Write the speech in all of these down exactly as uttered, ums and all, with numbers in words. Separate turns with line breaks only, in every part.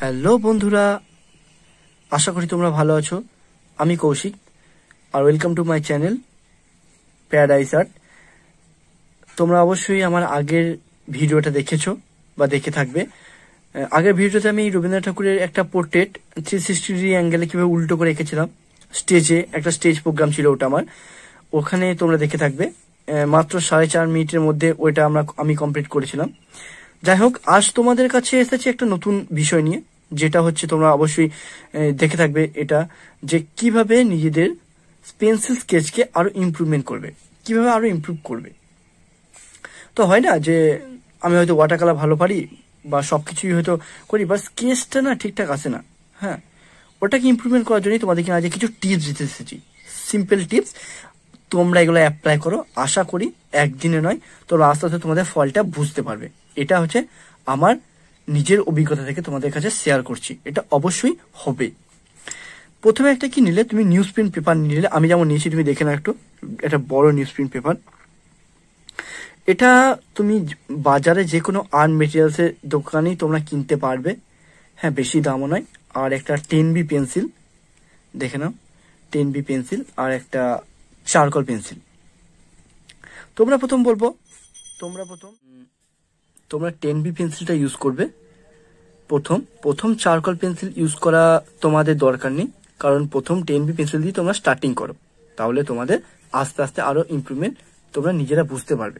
Hello বন্ধুরা, আশা করি তোমরা ভালো আছো। আমি কৌশিক আর welcome to my channel Paradise Art. তোমরা অবশ্যই আমার আগের ভিডিওটা দেখেছো বা দেখে থাকবে। আগের ভিডিওতে আমি রবীন্দ্রনাথ ঠাকুরের একটা পোর্ট্রেট থ্রি সিক্সটি ডিগ্রি অ্যাঙ্গেলে কীভাবে উল্টো করে এঁকেছিলাম, স্টেজে একটা স্টেজ প্রোগ্রাম ছিল ওটা আমার, ওখানে তোমরা দেখে থাকবে। মাত্র সাড়ে চার মিনিটের মধ্যে ওইটা আমরা আমি কমপ্লিট করেছিলাম। যাই হোক, আজ তোমাদের কাছে এসেছে একটা নতুন বিষয় নিয়ে, যেটা হচ্ছে তোমরা অবশ্যই দেখে থাকবে এটা, যে কিভাবে নিজেদের পেন্সিল স্কেচকে আরো ইমপ্রুভমেন্ট করবে, কিভাবে আরো ইমপ্রুভ করবে। তো হয় না যে আমি হয়তো ওয়াটার কালার ভালো পারি বা সবকিছুই হয়তো করি, বা স্কেচটা না ঠিকঠাক আসে না। হ্যাঁ, ওটাকে ইমপ্রুভমেন্ট করার জন্যই তোমাদেরকে আজ কিছু টিপস দিতে এসেছি, সিম্পল টিপস। তোমরা এগুলো অ্যাপ্লাই করো, আশা করি একদিনে নয়, তোমরা আস্তে আস্তে তোমাদের ফলটা বুঝতে পারবে। এটা হচ্ছে আমার নিজের অভিজ্ঞতা থেকে তোমাদের কাছে শেয়ার করছি, এটা অবশ্যই হবে। প্রথমে একটা কি নিলে, তুমি নিউজ প্রিন্ট পেপার নিলে, আমি যেমন নিয়েছি তুমি দেখে নাও একটু, একটা বড় নিউজ প্রিন্ট পেপার। এটা তুমি বাজারে যে কোনো আর্ট মেটেরিয়ালসের দোকানেই তোমরা কিনতে পারবে, হ্যাঁ, বেশি দামও নয়। আর একটা টেন বি পেন্সিল দেখে নাও, টেন বি পেন্সিল আর একটা চারকোল পেন্সিল। তোমরা প্রথম বলবো, তোমরা প্রথম তোমরা টেন বি পেন্সিলটা ইউজ করবে প্রথম। প্রথম চারকোল পেন্সিল ইউজ করা তোমাদের দরকার নেই, কারণ প্রথম টেন বি পেন্সিল দিয়ে তোমরা স্টার্টিং করো, তাহলে তোমাদের আস্তে আস্তে আরো ইমপ্রুভমেন্ট তোমরা নিজেরা বুঝতে পারবে।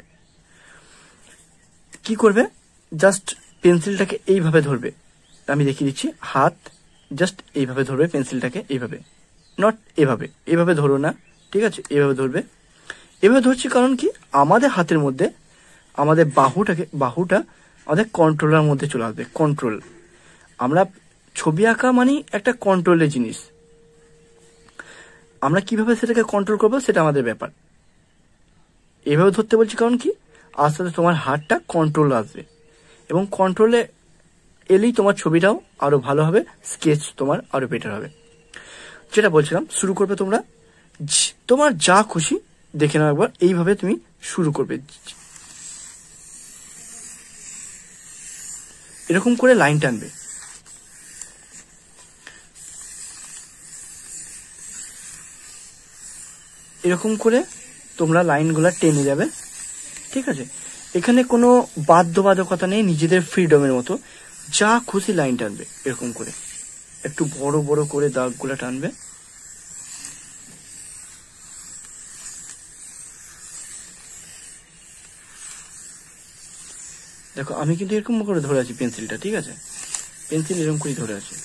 কি করবে, জাস্ট পেন্সিলটাকে এইভাবে ধরবে, আমি দেখিয়ে দিচ্ছি। হাত জাস্ট এইভাবে ধরবে পেন্সিলটাকে, এইভাবে, নট এভাবে, এভাবে ধরো না, ঠিক আছে, এভাবে ধরবে। এভাবে ধরছি কারণ কি, আমাদের হাতের মধ্যে আমাদের বাহুটাকে বাহুটা আমাদের কন্ট্রোলের মধ্যে চলে আসবে। কন্ট্রোল, আমরা ছবি আঁকা মানে একটা কন্ট্রোলের জিনিস, আমরা কিভাবে সেটাকে কন্ট্রোল করবো সেটা আমাদের ব্যাপার। এভাবে ধরতে বলছি কারণ কি, আস্তে আস্তে তোমার হাতটা কন্ট্রোল আসবে, এবং কন্ট্রোলে এলেই তোমার ছবিটাও আরো ভালো হবে, স্কেচ তোমার আরো বেটার হবে। যেটা বলছিলাম, শুরু করবে তোমরা, তোমার যা খুশি দেখে নাও একবার, এইভাবে তুমি শুরু করবে, এরকম করে লাইন টানবে। এরকম করে তোমরা লাইনগুলা টেনে যাবে, ঠিক আছে। এখানে কোনো বাধ্যবাধকতা নেই, নিজেদের ফ্রিডমের মতো যা খুশি লাইন টানবে। এরকম করে একটু বড় বড় করে দাগগুলা টানবে। দেখো, আমি কিন্তু এরকম করে ধরে আছি পেন্সিলটা, ঠিক আছে, পেন্সিল এরকম করে ধরে আছে।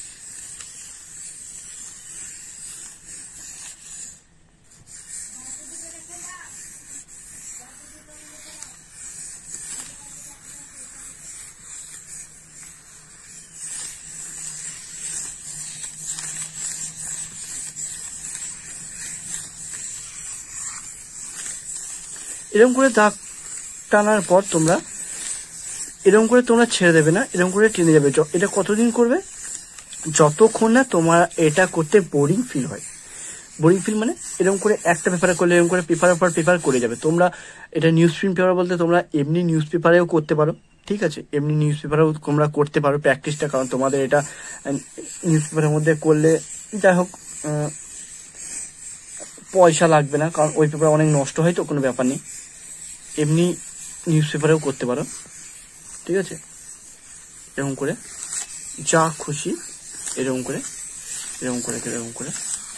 এরকম করে দাগ টানার পর তোমরা এরকম করে তোমরা ছেড়ে দেবে না, এরকম করে টেনে যাবে। এটা কতদিন করবে, যতক্ষণ না তোমার এটা করতে বোরিং ফিল হয়। বোরিং ফিল মানে এরকম করে একটা পেপারে করলে এরকম করে পেপারের পর পেপার করে যাবে। তোমরা এটা নিউজ প্রিন্ট পেপার বলতে তোমরা এমনি নিউজ পেপারেও করতে পারো, ঠিক আছে, এমনি নিউজ পেপারেও তোমরা করতে পারো প্র্যাকটিসটা, কারণ তোমাদের এটা নিউজ পেপারের মধ্যে করলে যাই হোক পয়সা লাগবে না, কারণ ওই পেপার অনেক নষ্ট হয়, তো কোনো ব্যাপার নেই, এমনি নিউজ পেপারেও করতে পারো, ঠিক আছে। এরকম করে যা খুশি এরকম করে এরকম করে এরকম করে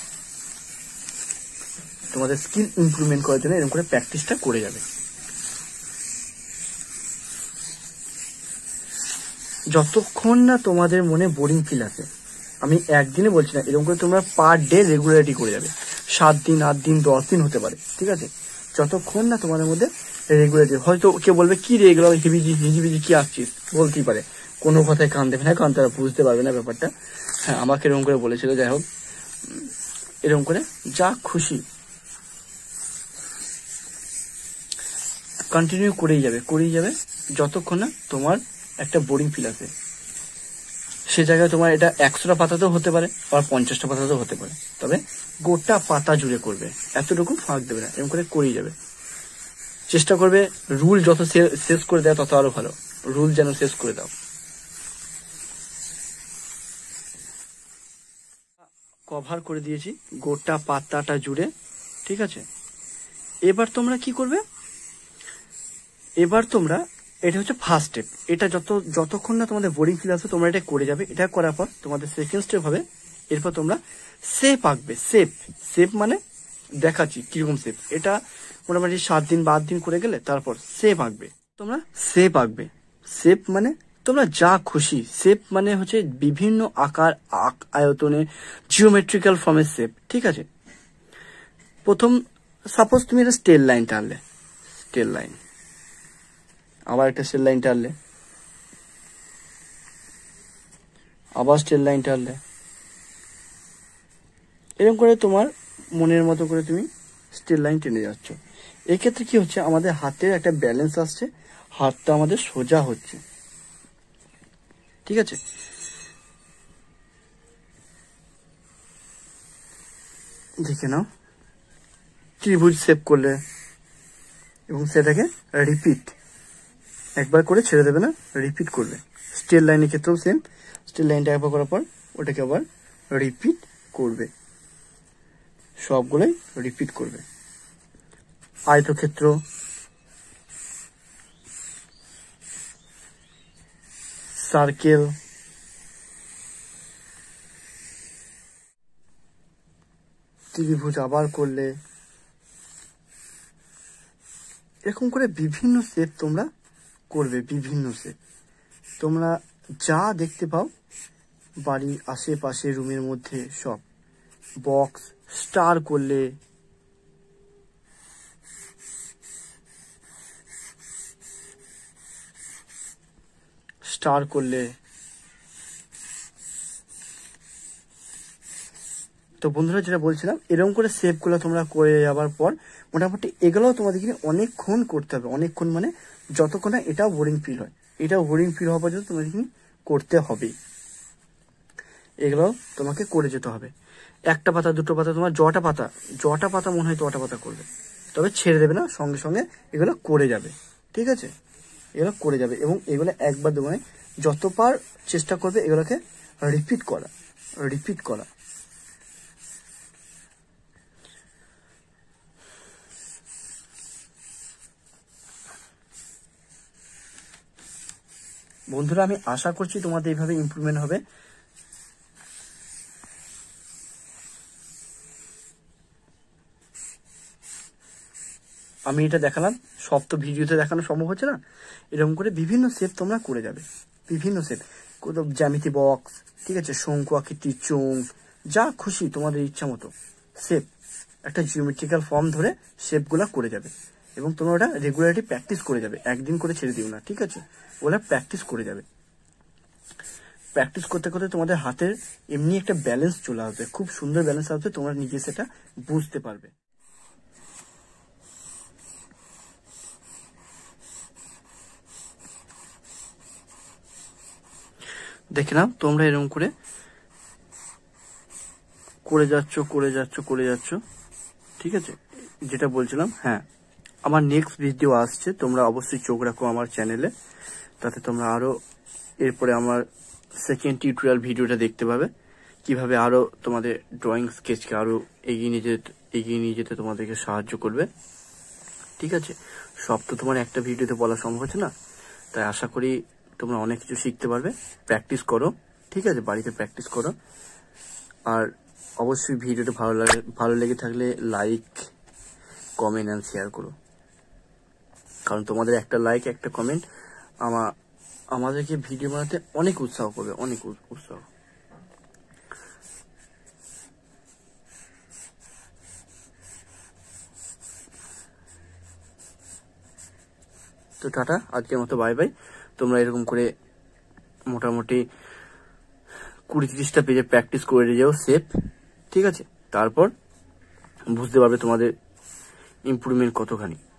তোমাদের স্কিল ইমপ্রুভমেন্ট করার জন্য এরকম করে প্র্যাকটিসটা করে যাবে। যতক্ষণ না তোমাদের মনে বোরিং ফিল আসে, আমি একদিনে বলছি না, এরকম করে তোমরা পার ডে রেগুলারিটি করে যাবে, সাত দিন আট দিন দশ দিন হতে পারে, ঠিক আছে। যতক্ষণ না তোমাদের মধ্যে রেগুলারিটি, হয়তো কেউ বলবে কি রেগুলার হিবিজি হিজিবিজি কি আসছিস, বলতেই পারে, কোনো কথায় কান দেবে না, কারণ তারা বুঝতে পারবে না ব্যাপারটা। হ্যাঁ, আমাকে এরকম করে বলেছিল। যাই হোক, এরকম করে যা খুশি কন্টিনিউ করেই যাবে করেই যাবে যতক্ষণ না তোমার একটা বোরিং ফিল আসে। সে জায়গায় তোমার এটা একশোটা পাতাতেও হতে পারে, আর পঞ্চাশটা পাতাতেও হতে পারে, তবে গোটা পাতা জুড়ে করবে, এতটুকু ফাঁক দেবে না, এরকম করে করেই যাবে। চেষ্টা করবে রুল যত শেষ করে দেয় তত আরো ভালো, রুল যেন শেষ করে দাও। কভার করে দিয়েছি গোটা পাতাটা জুড়ে, ঠিক আছে। এবার তোমরা কি করবে, এবার তোমরা এটা হচ্ছে ফার্স্ট স্টেপ। এটা যত যতক্ষণ না তোমাদের বোরিং ফিল আসবে তোমরা এটা করে যাবে। এটা করার পর তোমাদের সেকেন্ড স্টেপ হবে, এরপর তোমরা শেপ আঁকবে। শেপ শেপ মানে দেখাচ্ছি কিরকম শেপ। এটা মোটামুটি সাত দিন বা আট দিন করে গেলে তারপর শেপ আঁকবে। তোমরা শেপ আঁকবে। শেপ মানে তোমরা যা খুশি, শেপ মানে হচ্ছে বিভিন্ন আকার আয়তনে জিওমেট্রিক্যাল ফর্মের শেপ, ঠিক আছে। প্রথম সাপোজ তুমি একটা স্টেল লাইন টানলে, স্টেল লাইন, আবার একটা স্টেল লাইন টানলে, আবার স্টেল লাইন টানলে, এরকম করে তোমার মনের মতো করে তুমি স্টেল লাইন টেনে যাচ্ছ। এক্ষেত্রে কি হচ্ছে, আমাদের হাতের একটা ব্যালেন্স আসছে, হাতটা আমাদের সোজা হচ্ছে, ঠিক আছে। দেখে নাও, ত্রিভুজ শেপ করলে এবং সেটাকে রিপিট একবার করে ছেড়ে দেবে না, রিপিট করবে। স্টেল লাইনের ক্ষেত্রেও সেম, স্টেল লাইনটা একবার করার পর ওটাকে আবার রিপিট করবে, সবগুলোই রিপিট করবে। আয়তক্ষেত্র, সার্কেল, ত্রিভুজ আবার করলে, এরকম করে বিভিন্ন শেপ তোমরা করবে। বিভিন্ন শেপ তোমরা যা দেখতে পাও বাড়ির আশেপাশে রুমের মধ্যে সব। বক্স, স্টার করলে, স্টার করলে। তো বন্ধুরা যেটা বলছিলাম, এরকম করে শেপগুলো তোমরা করে যাওয়ার পর মোটামুটি এগুলোও তোমাদেরকে অনেকক্ষণ করতে হবে। অনেকক্ষণ মানে যতক্ষণ না এটাও বোরিং ফিল হয়, এটাও বোরিং ফিল হওয়া পর্যন্ত তোমাদেরকে করতে হবে। এগুলো তোমাকে করে যেতে হবে। একটা পাতা, দুটো পাতা, তোমার জটা পাতা, জটা পাতা মনে হয় জটা পাতা করবে, তবে ছেড়ে দেবে না, সঙ্গে সঙ্গে এগুলো করে যাবে, ঠিক আছে। এগুলো করে যাবে এবং এগুলো একবার দেবো নয়, যতবার চেষ্টা করবে এগুলোকে রিপিট করা, রিপিট করা। বন্ধুরা আমি আশা করছি তোমাদের এইভাবে ইমপ্রুভমেন্ট হবে। আমি এটা দেখালাম, সব তো ভিডিওতে দেখানো সম্ভব হচ্ছে না। এরকম করে বিভিন্ন শেপ তোমরা করে যাবে, বিভিন্ন শেপ, কোথাও জ্যামিতি বক্স, ঠিক আছে, শঙ্কু আকৃতির চোঙ, যা খুশি তোমাদের ইচ্ছা মতো শেপ, একটা জিওমেট্রিক্যাল ফর্ম ধরে শেপগুলা করে যাবে এবং তোমরা ওটা রেগুলারলি প্র্যাকটিস করে যাবে। একদিন করে ছেড়ে দিও না, ঠিক আছে, ওরা প্র্যাকটিস করে যাবে। প্র্যাকটিস করতে করতে তোমাদের হাতের এমনি একটা ব্যালেন্স চলে আসবে, খুব সুন্দর ব্যালেন্স আসবে, তোমরা নিজে সেটা বুঝতে পারবে। দেখে নাও, তোমরা এরকম করে করে যাচ্ছ করে যাচ্ছ করে যাচ্ছ ঠিক আছে। যেটা বলছিলাম, হ্যাঁ আমার নেক্সট ভিডিও আসছে, তোমরা অবশ্যই চোখ রাখো আমার চ্যানেলে, তাতে তোমরা আরো এরপরে আমার সেকেন্ড টিউটোরিয়াল ভিডিওটা দেখতে পাবে, কিভাবে আরো তোমাদের ড্রয়িং স্কেচকে আরো এগিয়ে নিয়ে যেতে এগিয়ে নিয়ে যেতে তোমাদেরকে সাহায্য করবে, ঠিক আছে। সব তো তোমার একটা ভিডিওতে বলা সম্ভব হচ্ছে না, তাই আশা করি তোমরা অনেক কিছু শিখতে পারবে। প্র্যাকটিস করো, ঠিক আছে, বাড়িতে প্র্যাকটিস করো। আর অবশ্যই ভিডিওটা ভালো লাগে ভালো লেগে থাকলে লাইক, কমেন্ট অ্যান্ড শেয়ার করো, কারণ তোমাদের একটা লাইক, একটা কমেন্ট আমা আমাদেরকে ভিডিও বানাতে অনেক উৎসাহ করবে, অনেক উৎসাহ। তো টাটা, আজকের মতো বাই বাই। তোমরা এরকম করে মোটামুটি কুড়ি তিরিশটা পেজে প্র্যাকটিস করে যাও শেপ, ঠিক আছে, তারপর বুঝতে পারবে তোমাদের ইমপ্রুভমেন্ট কতখানি।